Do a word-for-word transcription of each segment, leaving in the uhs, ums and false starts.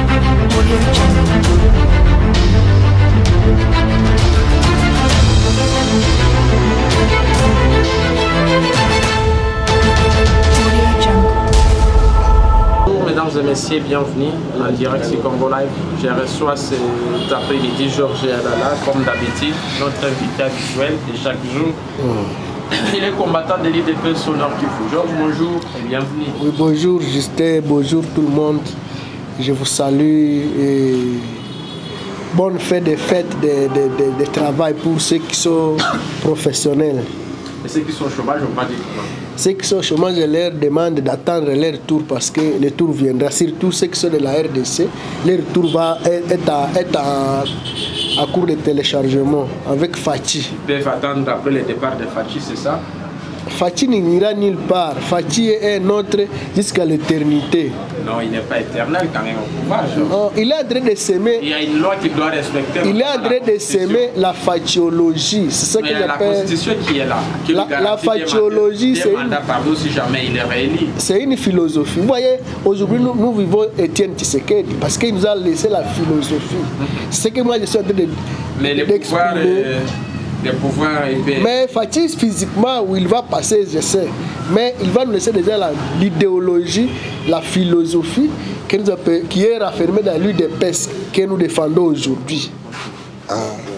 Mesdames et messieurs, bienvenue en direct sur Congo Live. Je reçois cet après-midi Georges Adala, comme d'habitude, notre invité habituel de chaque jour. Mm. Il est combattant de l'I D P S au Nord Kivu. Georges, bonjour et bienvenue. Oui, bonjour Justin, bonjour tout le monde. Je vous salue et bonne fête de fête de, de, de, de travail pour ceux qui sont professionnels. Et ceux qui sont au chômage, on va dire comment? Ceux qui sont au chômage, je leur demande d'attendre leur tour parce que le tour viendra. Surtout ceux qui sont de la R D C, leur tour va être à, être à, à cours de téléchargement avec Fachi. Ils peuvent attendre après le départ de Fachi, c'est ça? Fachi n'ira nulle part. Fachi est notre jusqu'à l'éternité. Non, il n'est pas éternel quand même au pouvoir. Oh, il est en train de s'aimer. Il y a une loi qu'il doit respecter. Il est en train de s'aimer la fachiologie. C'est ça que j'appelle. La constitution qui est là. Qui la la fachiologie, c'est une... si jamais il est réélu. C'est une philosophie. Vous voyez, aujourd'hui nous, nous vivons Étienne Tshisekedi parce qu'il nous a laissé la philosophie. C'est ce que moi je suis en train de Mais le pouvoir, euh, le pouvoir est... Mais Fachi physiquement où il va passer, je sais. Mais il va nous laisser déjà l'idéologie, la philosophie qui, nous a, qui est raffermée dans l'U D P S que nous défendons aujourd'hui. Ah.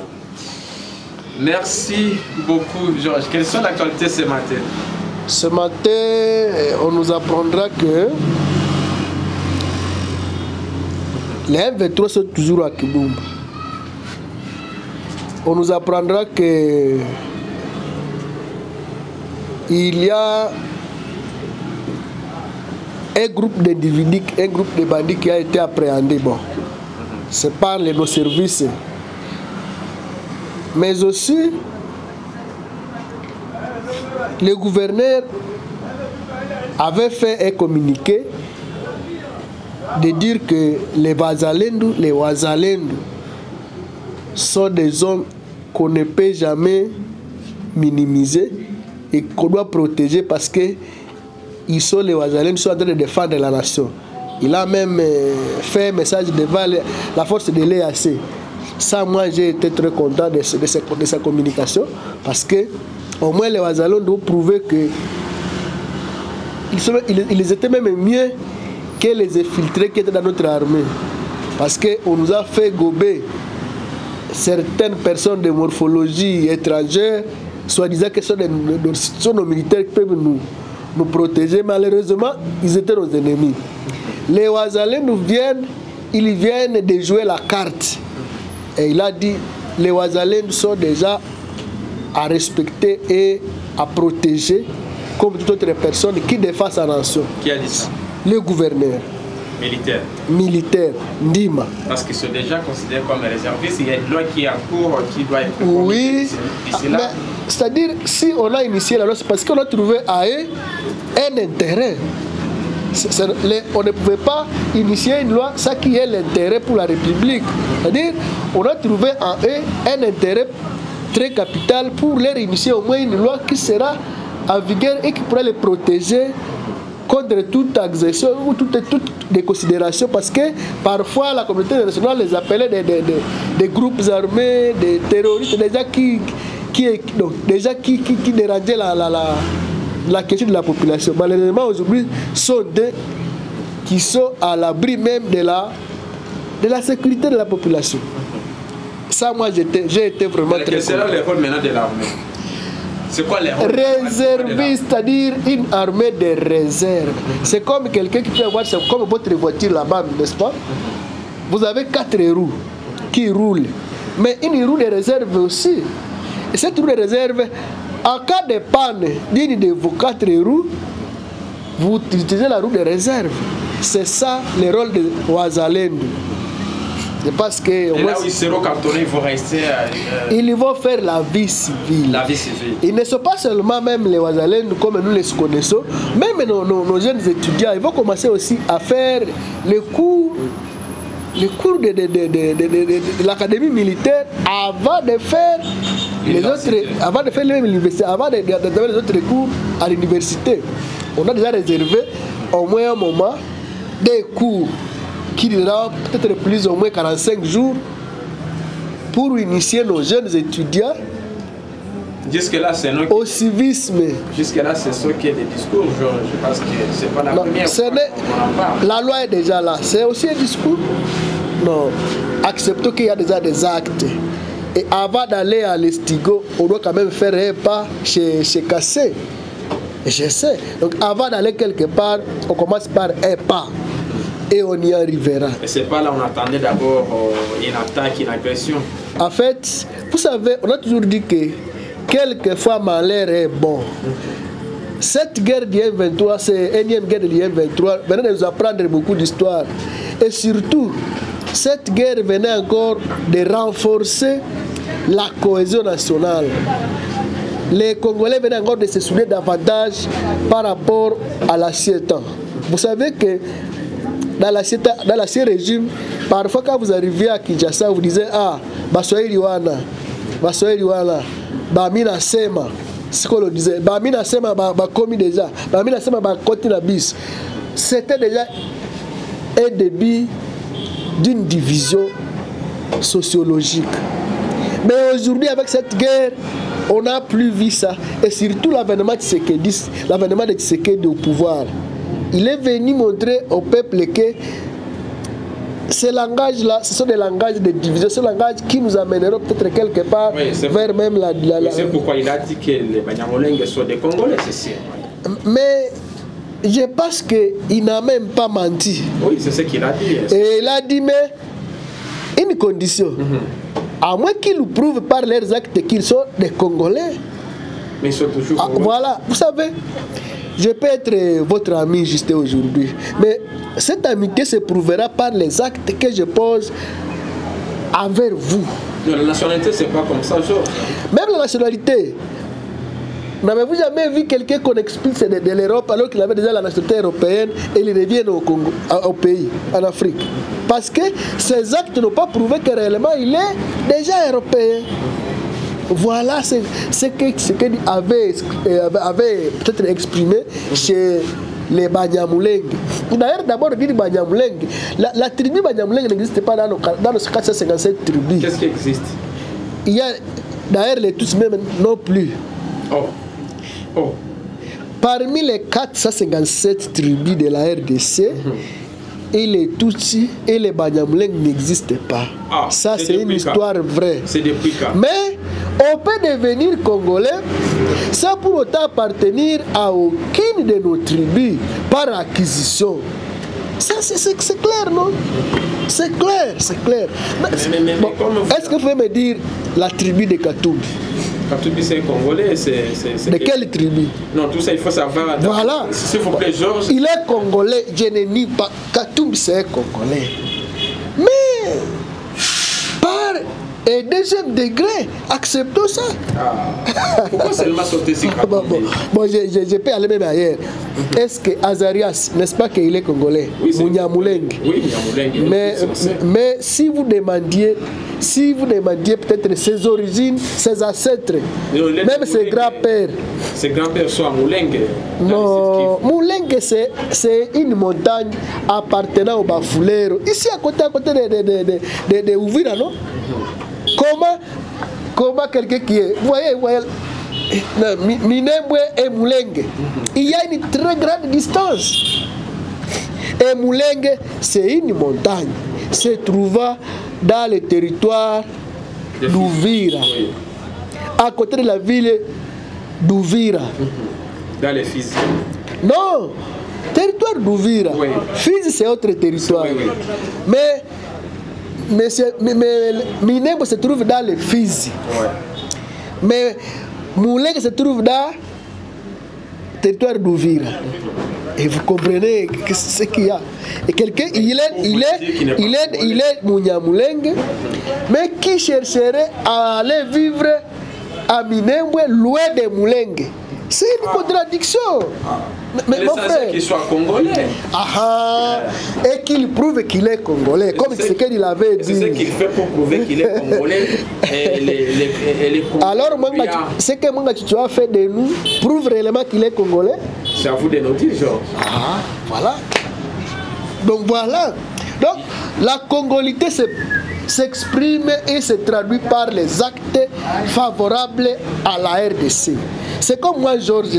Merci beaucoup, Georges. Quelles sont l'actualité ce matin? Ce matin, on nous apprendra que les M vingt-trois sont toujours à Kibumba. On nous apprendra que il y a un groupe d'individus, un groupe de bandits qui a été appréhendé. Bon, c'est par les, nos services. Mais aussi, le gouverneur avait fait un communiqué de dire que les Wazalendo, les Wazalendo sont des hommes qu'on ne peut jamais minimiser et qu'on doit protéger parce que ils sont les Wazalendo, sont en train de défendre la nation. Il a même fait un message devant la force de l'E A C. Ça, moi, j'ai été très content de, de, de, de sa communication parce que au moins les Wazalendo ont prouvé que ils, sont, ils, ils étaient même mieux que les infiltrés qui étaient dans notre armée. Parce qu'on nous a fait gober certaines personnes de morphologie étrangère, soi-disant que ce sont, sont nos militaires qui peuvent nous, nous protéger. Malheureusement, ils étaient nos ennemis. Les Wazalendo viennent, ils viennent de jouer la carte. Et il a dit, les Wazalendo sont déjà à respecter et à protéger comme toute autre personne qui défend sa nation. Qui a dit ça? Le gouverneur. Militaire. Militaire, Ndima. Parce qu'ils sont déjà considérés comme réservistes. Il y a une loi qui est en cours qui doit être... Oui, c'est-à-dire, si on a initié la loi, c'est parce qu'on a trouvé à eux un intérêt. C'est, c'est, les, on ne pouvait pas initier une loi, ça qui est l'intérêt pour la République. C'est-à-dire, on a trouvé en eux un intérêt très capital pour leur initier au moins une loi qui sera en vigueur et qui pourra les protéger contre toute agression ou toutes toute des considérations, parce que parfois la communauté internationale les appelait des, des, des, des groupes armés, des terroristes, déjà qui, qui, donc, déjà qui, qui, qui dérangeaient la, la, la, la question de la population. Malheureusement, aujourd'hui, sont des qui sont à l'abri même de la, de la sécurité de la population. Ça, moi, j'ai été vraiment très... Quel sera le rôle maintenant de l'armée? C'est quoi les rôles? Réserviste, c'est-à-dire une armée de réserve. C'est comme quelqu'un qui peut avoir, c'est comme votre voiture là-bas, n'est-ce pas? Vous avez quatre roues qui roulent, mais une roue de réserve aussi. Et cette roue de réserve, en cas de panne d'une de vos quatre roues, vous utilisez la roue de réserve. C'est ça le rôle de Wazalendo. Parce que, et là où ils seront cantonnés, ils vont rester... Euh, ils vont faire la vie civile. La vie civile. Ils ne sont pas seulement même les Wazalendo comme nous les connaissons, même nos, nos, nos jeunes étudiants, ils vont commencer aussi à faire les cours, les cours de, de, de, de, de, de, de, de l'académie militaire avant de faire les autres, avant de faire l'université, avant de, de, de, de les autres cours à l'université. On a déjà réservé au moins un moment des cours qui durera peut-être plus ou moins quarante-cinq jours pour initier nos jeunes étudiants jusque-là, c'est non au civisme. Jusque-là, c'est ce qui est des discours. Je, je pense que c'est pas la non, première fois qu'on en parle. La loi est déjà là. C'est aussi un discours. Non. Acceptons qu'il y a déjà des actes. Et avant d'aller à l'Estigo, on doit quand même faire un pas chez, chez Cassé. Et je sais. Donc avant d'aller quelque part, on commence par un pas. Et on y arrivera. Et c'est pas là on attendait d'abord euh, une attaque, une agression. En fait, vous savez, on a toujours dit que quelquefois malheur est bon. Cette guerre du M vingt-trois, c'est l'énième guerre du M vingt-trois, venait de nous apprendre beaucoup d'histoire. Et surtout, cette guerre venait encore de renforcer la cohésion nationale. Les Congolais venaient encore de se souvenir davantage par rapport à l'ancien temps. Vous savez que dans l'ancien régime, parfois quand vous arrivez à Kinshasa, vous disiez ah, Baswahili wana, Baswahili wana, Bamina Sema, c'est ce qu'on le disait, Bamina Sema, Bakomi déjà, Bamina Sema, Bakoti na bis. C'était déjà un début d'une division sociologique. Mais aujourd'hui, avec cette guerre, on n'a plus vu ça. Et surtout l'avènement de Tshisekedi, l'avènement de Tshisekedi au pouvoir. Il est venu montrer au peuple que ces langages-là, ce sont des langages de division, ce langage qui nous amèneront peut-être quelque part oui, vers même la... la, la... C'est pourquoi il a dit que les Banyamulenge sont des Congolais, c'est sûr. Mais je pense qu'il n'a même pas menti. Oui, c'est ce qu'il a dit. Et il a dit, mais une condition. Mm-hmm. À moins qu'ils nous prouvent par leurs actes qu'ils sont des Congolais. Mais ils sont toujours ah, voilà, vous savez, je peux être votre ami juste aujourd'hui, mais cette amitié se prouvera par les actes que je pose envers vous. Non, la nationalité, c'est pas comme ça, genre. Même la nationalité. N'avez-vous jamais vu quelqu'un qu'on expulse de, de l'Europe alors qu'il avait déjà la nationalité européenne et il revient au Congo, au pays, en Afrique? Parce que ces actes n'ont pas prouvé que réellement il est déjà européen. Voilà ce, ce que Tshisekedi avait, avait peut-être exprimé chez les Banyamulenge. D'ailleurs, d'abord, dit Banyamulenge. La, la tribu Banyamulenge n'existe pas dans nos, dans nos quatre cent cinquante-sept tribus. Qu'est-ce qui existe? Il y a d'ailleurs les Tutsis même non plus. Oh. Oh. Parmi les quatre cent cinquante-sept tribus de la R D C, mm-hmm. et les Tutsis et les Banyamulenge n'existent pas. Ah, ça, c'est une histoire vraie. C'est depuis quand? Mais on peut devenir Congolais sans pour autant appartenir à aucune de nos tribus par acquisition. Ça, c'est clair, non? C'est clair, c'est clair. Bon, est-ce que vous pouvez me dire la tribu de Katumbi? Katumbi, c'est Congolais, c'est... De quelle tribu? Non, tout ça, il faut savoir. Voilà. S'il vous plaît, Georges. Il est Congolais, je ne nie pas. Katumbi, c'est Congolais. Mais, par un deuxième degré, acceptons ça. Ah. Pourquoi seulement sauter si Katumbi? Bon, bon, bon je, je, je peux aller même ailleurs. Est-ce que Azarias, n'est-ce pas qu'il est Congolais? Oui, c'est Munyamulenge. Oui, Munyamulenge. Mais, mais si vous demandiez, si vous demandiez peut-être ses origines, ses ancêtres, même ses grands-pères. Ses grands-pères sont à Mulenge. Non, Mulenge, c'est une montagne appartenant au Bafulero. Ici, à côté, à côté de, de, de, de, de Uvira, non? Mm-hmm. Comment, comment quelqu'un qui est... Vous voyez, vous voyez Minembwe et Mulenge, il y a une très grande distance. Et Mulenge, c'est une montagne, se trouvant dans le territoire d'Uvira, à côté de la ville d'Uvira. Dans les Fizi. Non, territoire d'Uvira. Oui. Fizi, c'est autre territoire. Oui, oui. Mais, mais, mais, mais Minembwe se trouve dans les Fizi. Oui. Mais Mulenge se trouve dans le territoire d'Uvira. Et vous comprenez ce qu'il y a. Et quelqu'un, il est, il est, il est, il est Munyamulenge, mais qui chercherait à aller vivre à Minembwe, loin de Mulenge. C'est une ah. contradiction. Ah. Mais, mais mon frère, qu'il soit congolais. Ah, et qu'il prouve qu'il est congolais, comme ce qu'il avait dit. C'est ce qu'il fait pour prouver qu'il est congolais. et les, les, et les Alors, ce que Mwanga tu as fait de nous prouve réellement qu'il est congolais. C'est à vous de nous dire, Georges. Ah, voilà. Donc voilà. Donc, la congolité s'exprime et se traduit par les actes favorables à la R D C. C'est comme moi, Georges.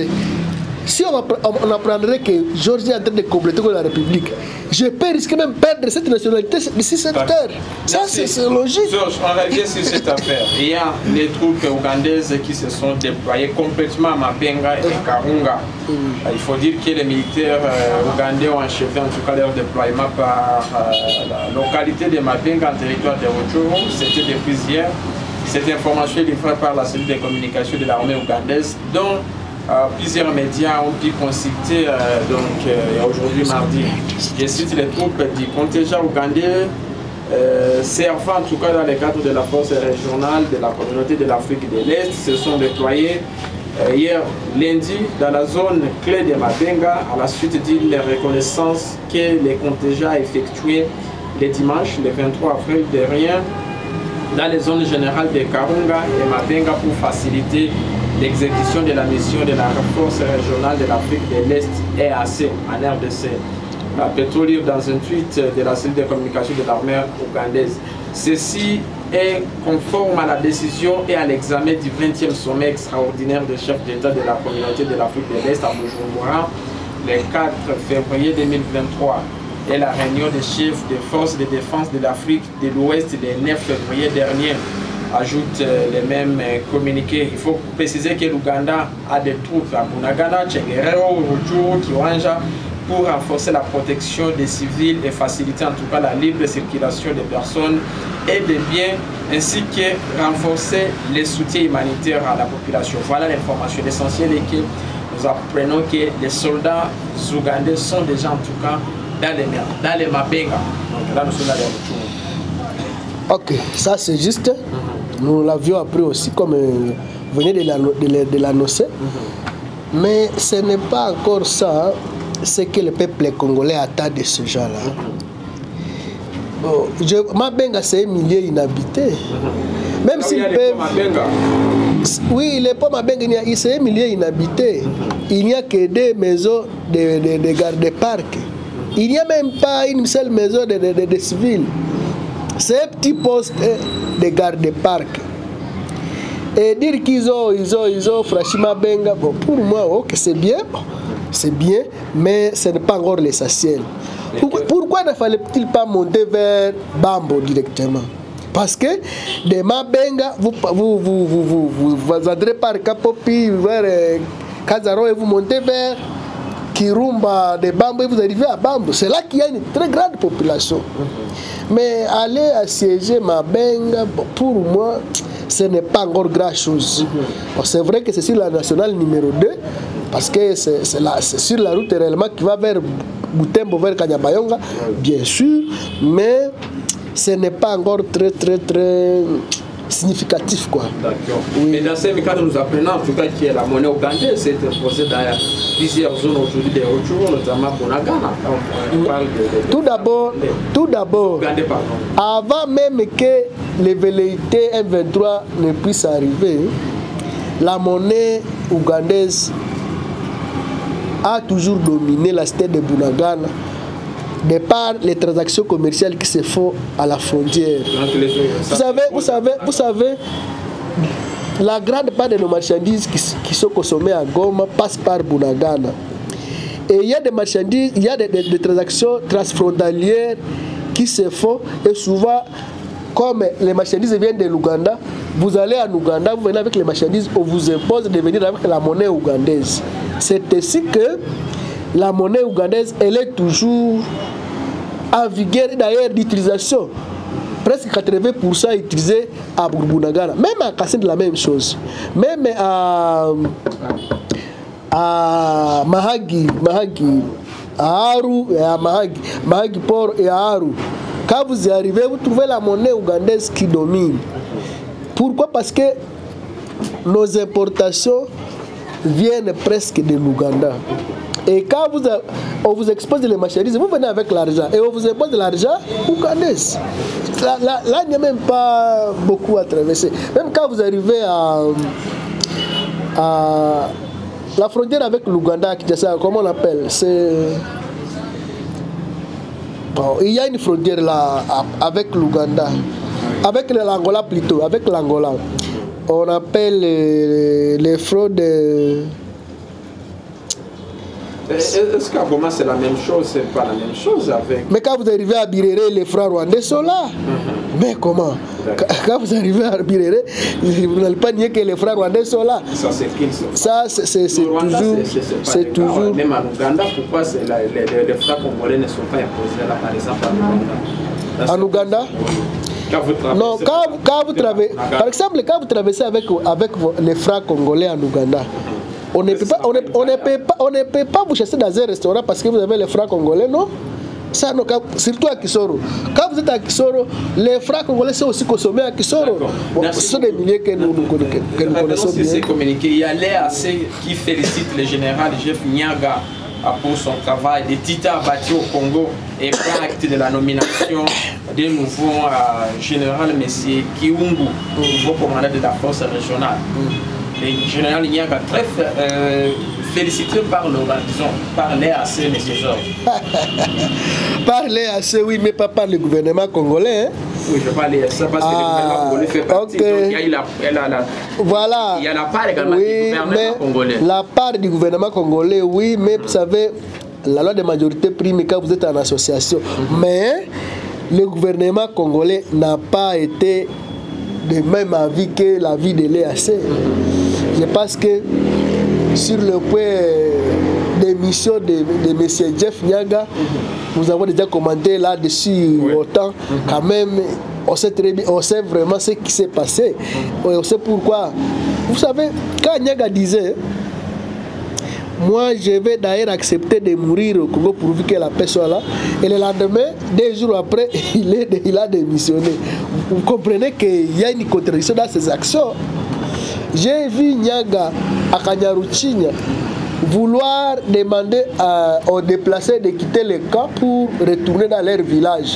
Si on, on apprendrait que Georges est en train de compléter la République, je peux risquer même perdre cette nationalité d'ici cette heure. Ça, c'est logique. Georges, on revient sur cette affaire. Il y a les troupes ougandaises qui se sont déployées complètement à Mabenga et Karunga. Mm. Il faut dire que les militaires euh, ougandais ont achevé en tout cas leur déploiement par euh, la localité de Mabenga en territoire de Rutshuru. C'était depuis hier. Cette information est livrée par la cellule de communication de l'armée ougandaise, dont Euh, plusieurs médias ont pu consulter euh, donc euh, aujourd'hui mardi. Je cite les troupes du contingent ougandais euh, servant en tout cas dans le cadre de la force régionale de la communauté de l'Afrique de l'Est se sont déployés euh, hier lundi dans la zone clé de Mabenga à la suite d'une reconnaissance que les contingents a effectué le dimanche le vingt-trois avril dernier dans les zones générales de Karunga et Mabenga pour faciliter l'exécution de la mission de la force régionale de l'Afrique de l'Est E A C en R D C. La pétrolière dans un tweet de la cellule de communication de l'armée ougandaise. Ceci est conforme à la décision et à l'examen du vingtième sommet extraordinaire des chefs d'État de la communauté de l'Afrique de l'Est à Bujumbura le quatre février deux mille vingt-trois et la réunion des chefs des forces de défense de l'Afrique de l'Ouest le neuf février dernier. Ajoute euh, les mêmes euh, communiqués. Il faut préciser que l'Ouganda a des troupes à Bunagana, Tchengerero, Rutshuru, Kiwanja pour renforcer la protection des civils et faciliter en tout cas la libre circulation des personnes et des biens ainsi que renforcer les soutiens humanitaires à la population. Voilà l'information essentielle et que nous apprenons que les soldats ougandais sont déjà en tout cas dans les, dans les Mabenga. Donc là nous sommes dans les Rutshuru. Ok, ça c'est juste. Mm-hmm. Nous l'avions appris aussi comme euh, vous venez de l'annoncer. Mm-hmm. Mais ce n'est pas encore ça, ce que le peuple congolais attend de ce genre-là. Mm-hmm. Bon, je, Mabenga c'est un milieu inhabité. Mm-hmm. Même s'il peut. Oui, il n'est pas Mabenga, c'est un milieu inhabité. Mm-hmm. Il n'y a que des maisons de, de, de garde-parc. Mm-hmm. Il n'y a même pas une seule maison de, de, de, de civils. C'est un petit poste de garde-parc. Et dire qu'ils ont, ils ont, ils ont franchement Benga, bon, pour moi, ok, c'est bien, c'est bien, mais ce n'est pas encore l'essentiel. Pourquoi, pourquoi ne fallait-il pas monter vers Bambo directement? Parce que de Mabenga, vous vous, vous, vous, vous, vous, vous andrez par Kapopi, vers euh, Kazaro et vous montez vers Kirumba de Bambo et vous arrivez à Bambo. C'est là qu'il y a une très grande population. Mais aller assiéger Mabenga, pour moi, ce n'est pas encore grand chose. Mm-hmm. C'est vrai que c'est sur la nationale numéro deux, parce que c'est sur la route réellement qui va vers Butembo, vers Kanyabayonga, bien sûr, mais ce n'est pas encore très, très, très significatif, quoi. D'accord. Oui. Mais dans ces cas, nous apprenons en tout cas que la monnaie ougandaise s'est imposée dans plusieurs zones aujourd'hui des Rutshuru, notamment Bunagana. On parle de, de, tout d'abord, tout d'abord, avant même que les velléités M vingt-trois ne puissent arriver, la monnaie ougandaise a toujours dominé la cité de Bunagana, de par les transactions commerciales qui se font à la frontière. Vous savez, vous savez, vous savez, la grande part de nos marchandises qui, qui sont consommées à Goma passent par Bunagana. Et il y a des marchandises, il y a des, des, des transactions transfrontalières qui se font, et souvent, comme les marchandises viennent de l'Ouganda, vous allez en Ouganda, vous venez avec les marchandises, on vous impose de venir avec la monnaie ougandaise. C'est ainsi que la monnaie ougandaise, elle est toujours en vigueur, d'ailleurs d'utilisation. Presque quatre-vingts pour cent utilisé à Bunagana. Même à Kassende, la même chose. Même à, à Mahagi, Mahagi, à Aru et à Mahagi, Mahagi Port et à Aru. Quand vous y arrivez, vous trouvez la monnaie ougandaise qui domine. Pourquoi? Parce que nos importations viennent presque de l'Ouganda. Et quand vous a, on vous expose les marchandises, vous venez avec l'argent. Et on vous impose de l'argent ougandais. Là, là, là, il n'y a même pas beaucoup à traverser. Même quand vous arrivez à, à la frontière avec l'Ouganda, comment on l'appelle? C'est Bon, il y a une frontière là avec l'Ouganda, avec l'Angola plutôt, avec l'Angola. On appelle les, les fraudes. Est-ce qu'à Goma c'est la même chose? C'est pas la même chose avec. Mais quand vous arrivez à Birere, les frères rwandais sont là. Mm-hmm. Mais comment? Quand vous arrivez à Birere, vous n'allez pas nier que les frères rwandais sont là. Ça c'est qui? Ça c'est toujours. C'est toujours. Même en Ouganda, pourquoi les, les, les frères congolais ne sont pas imposés là, par exemple en Ouganda? En Ouganda? Quand vous non, quand, quand vous traversez, par exemple, quand vous traversez avec, avec les frères congolais en Ouganda, on ne peut pas, on ne, on ne peut pas, on ne peut pas vous chasser dans un restaurant parce que vous avez les frères congolais, non? Ça, non, surtout à Kisoro. Quand vous êtes à Kisoro, les frères congolais sont aussi consommés à Kisoro. Bon, ce sont des milliers que nous, nous, que nous connaissons bien. C'est communiqué. Il y a l'A C qui félicite le général Jeff Nyaga pour son travail des titres abattus au Congo et prend acte de la nomination d'un nouveau euh, général M. Kiungu, nouveau commandant de la force régionale. Le général Nyaga très euh, félicité par le disons, par l'A C, M. Georges. Par l'A C, oui, mais pas par le gouvernement congolais. Hein? Oui, je parle de ça parce que ah, le gouvernement congolais fait partie. Okay. Donc, il y a la, il y a la, voilà. Il y a la part également oui, du gouvernement congolais. La part du gouvernement congolais, oui, mais vous savez, la loi de majorité prime quand vous êtes en association. Mm-hmm. Mais le gouvernement congolais n'a pas été de même avis que l'avis de l'A C. Je pense que sur le point des missions de, de M. Jeff Nyaga, nous avons déjà commenté là-dessus oui. Autant, quand même, on sait, très bien, on sait vraiment ce qui s'est passé. On sait pourquoi. Vous savez, quand Nyaga disait, moi je vais d'ailleurs accepter de mourir au Congo pourvu que la paix soit là, et le lendemain, deux jours après, il, est, il a démissionné. Vous comprenez qu'il y a une contradiction dans ses actions. J'ai vu Nyaga à Kanyaruchinya vouloir demander à, aux déplacés de quitter le camp pour retourner dans leur village.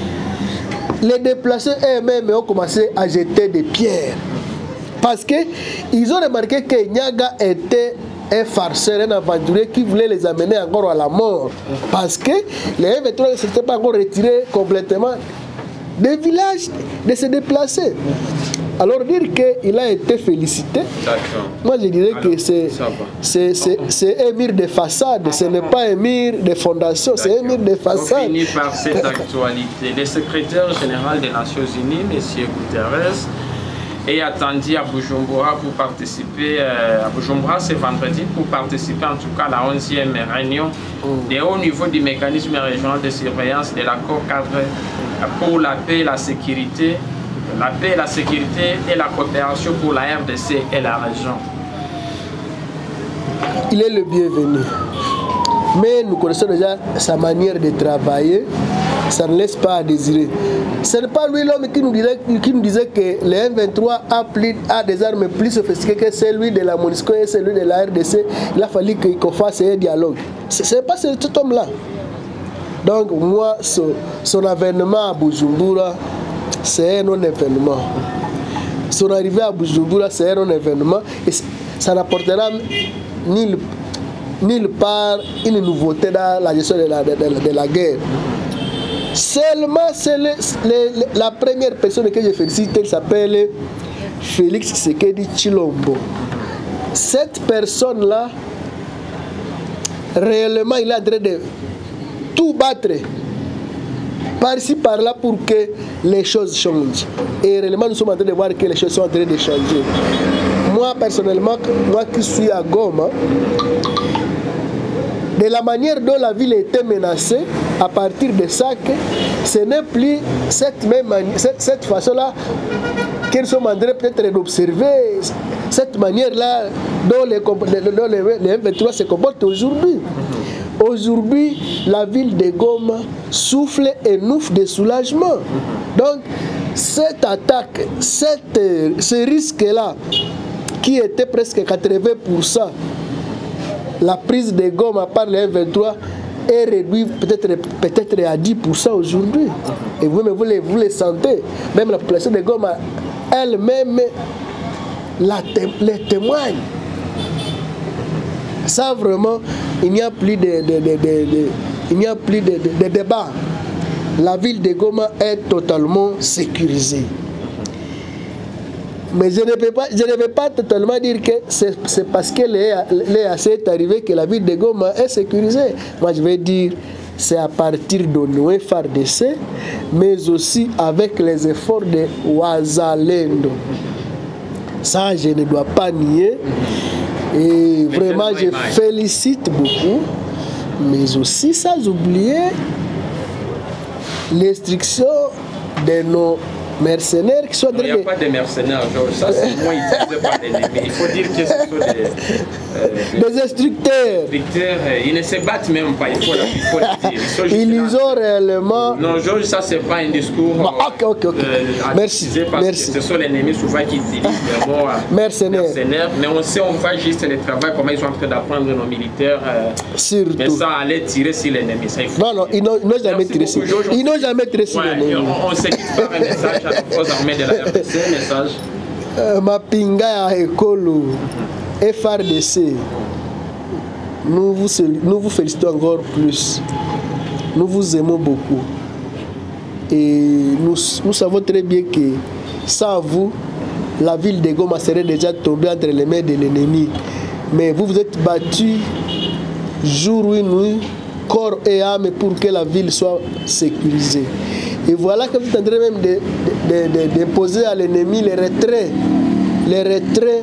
Les déplacés eux-mêmes ont commencé à jeter des pierres parce qu'ils ont remarqué que Nyaga était un farceur, un aventurier qui voulait les amener encore à la mort parce que les M vingt-trois ne s'étaient pas encore retirés complètement des villages, de se déplacer. Alors dire qu'il a été félicité, moi je dirais alors, que c'est un mur de façade, ce n'est pas un mur de fondation, c'est un mur de façade. On finit par cette actualité. Le secrétaire général des Nations Unies, M. Guterres, est attendu à Bujumbura pour participer, euh, à Bujumbura ce vendredi, pour participer en tout cas à la onzième réunion mm. des hauts niveaux du mécanisme régional de surveillance de l'accord cadre pour la paix et la sécurité. La paix, la sécurité et la coopération pour la R D C et la région. Il est le bienvenu. Mais nous connaissons déjà sa manière de travailler. Ça ne laisse pas à désirer. Ce n'est pas lui l'homme qui nous disait, qui nous disait que le M vingt-trois a, plus, a des armes plus sophistiquées que celui de la MONUSCO et celui de la R D C. Il a fallu qu'on fasse un dialogue. Ce n'est pas cet homme-là. Donc moi, son, son avènement à Bujumbura, c'est un non-événement. Son arrivée à Bujumbura, c'est un non-événement. Et ça n'apportera nulle, nulle part une nouveauté dans la gestion de la, de, de, de la guerre. Seulement, c'est le, le, la première personne que je félicite, elle s'appelle Félix Tshisekedi Tshilombo. Cette personne-là, réellement, il est en train de tout battre par-ci, par-là, pour que les choses changent. Et réellement, nous sommes en train de voir que les choses sont en train de changer. Moi, personnellement, moi qui suis à Goma, de la manière dont la ville était menacée, à partir de ça, que ce n'est plus cette même manière, cette, cette façon-là qu'ils sont en train peut-être d'observer, cette manière-là dont les, dont les, les M vingt-trois se comportent aujourd'hui. Aujourd'hui, la ville de Goma souffle et nouffe de soulagement. Donc, cette attaque, cette, ce risque-là, qui était presque quatre-vingts pour cent, la prise de Goma par les M vingt-trois est réduite peut-être peut-être à dix pour cent aujourd'hui. Et vous-même, vous les, vous les sentez. Même la population de Goma elle-même la les témoigne. Ça vraiment, il n'y a plus de, de, de, de, de, il n'y a plus de, de, de débat. la ville de Goma est totalement sécurisée. Mais je ne peux pas, je ne vais pas totalement dire que c'est parce que l'E A C est arrivé que la ville de Goma est sécurisée. Moi, je vais dire c'est à partir de nos F A R D C, mais aussi avec les efforts de Wazalendo. Ça, je ne dois pas nier. Et vraiment, je félicite beaucoup. Mais aussi, sans oublier l'instruction de nos mercenaires qui sont... Il n'y a pas de mercenaires, Georges. Ça, c'est moi, ils disent pas l'ennemi. Il faut dire que ce sont des... Euh, des instructeurs. instructeurs. Ils ne se battent même pas, il faut, il faut le dire. Ils, ils ont réellement... Non, Georges, ça, c'est pas un discours... Bah, ok, ok, ok. Euh, merci. Parce merci. Que ce sont les ennemis souvent qui utilisent le mot mercenaires. mercenaires. Mais on sait, on voit juste le travail, comment ils sont en train d'apprendre nos militaires. Euh, Surtout. Mais ça allait tirer sur l'ennemi. Non, non, ils n'ont jamais tiré sur l'ennemi. Ils n'ont jamais tiré sur l'ennemi. On se quitte par un message à nos forces armées de la R D C, message. Euh, Mapinga Ekolo, F A R D C, nous vous, nous vous félicitons encore plus. Nous vous aimons beaucoup. Et nous, nous savons très bien que sans vous, la ville de Goma serait déjà tombée entre les mains de l'ennemi. Mais vous vous êtes battus jour et nuit, corps et âme, pour que la ville soit sécurisée. Et voilà que vous êtes en train même d'imposer à l'ennemi les retraits. Les retraits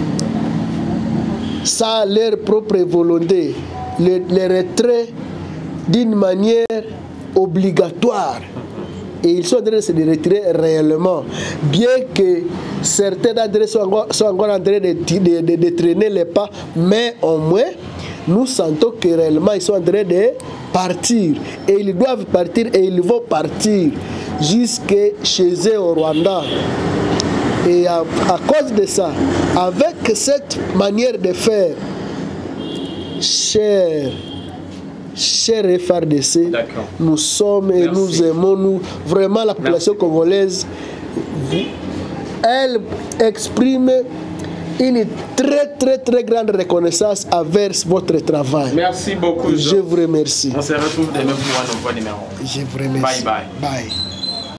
sans leur propre volonté. Les, les retraits d'une manière obligatoire. Et ils sont en train de se retirer réellement. Bien que certains d'entre eux sont encore, sont encore en train de, de, de, de traîner les pas, mais au moins, nous sentons que réellement ils sont en train de partir. Et ils doivent partir et ils vont partir jusque chez eux au Rwanda. Et à, à cause de ça, avec cette manière de faire, cher, cher F A R D C, nous sommes et Merci. Nous aimons, nous, vraiment la population Merci. Congolaise, elle exprime une très très très grande reconnaissance envers votre travail. Merci beaucoup. Je vous remercie. On se retrouve demain pour un nouveau numéro. Je vous remercie. Bye bye. Bye.